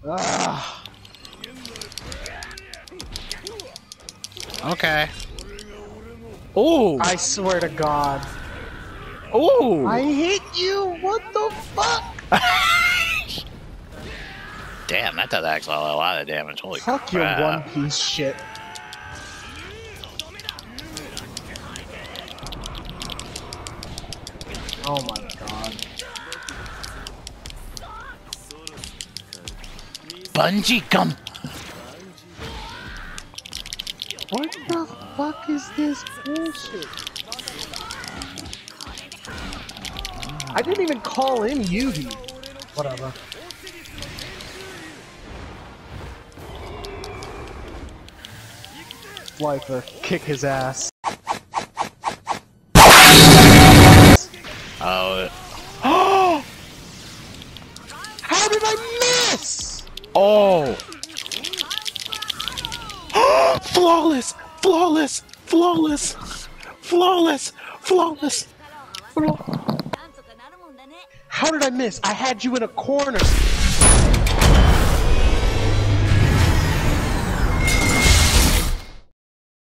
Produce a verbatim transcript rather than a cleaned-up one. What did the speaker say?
Ugh. Okay. Ooh! I swear to God. Ooh! I hit you! What the fuck? Damn, that does actually a lot of damage. Holy Fuck crap. your One Piece shit. Oh my God. Bungee gum! What the fuck is this bullshit? I didn't even call in Yugi. Whatever. Lifer, kick his ass. Oh. How did I miss? Oh! Flawless! Flawless! Flawless! Flawless! Flawless! How did I miss? I had you in a corner.